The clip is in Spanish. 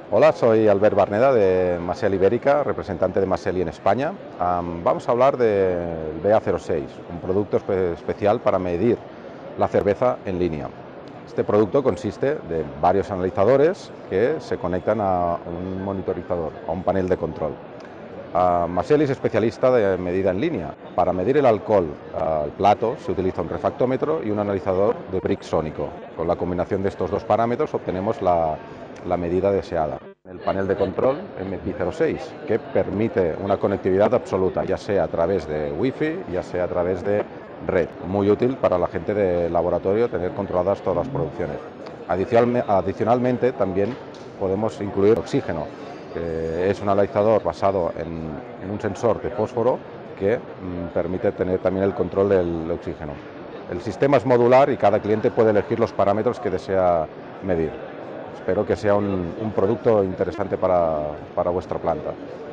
Hola, soy Albert Barneda de Masel Ibérica, representante de Maseli en España. Vamos a hablar del BA06, un producto especial para medir la cerveza en línea. Este producto consiste de varios analizadores que se conectan a un monitorizador, a un panel de control. Maseli es especialista de medida en línea. Para medir el alcohol al plato se utiliza un refractómetro y un analizador de brick sónico. Con la combinación de estos dos parámetros obtenemos la medida deseada. El panel de control MPI06, que permite una conectividad absoluta, ya sea a través de Wi-Fi, ya sea a través de red. Muy útil para la gente de laboratorio tener controladas todas las producciones. Adicionalmente, también podemos incluir oxígeno, que es un analizador basado en un sensor de fósforo que permite tener también el control del oxígeno. El sistema es modular y cada cliente puede elegir los parámetros que desea medir. Espero que sea un producto interesante para vuestra planta.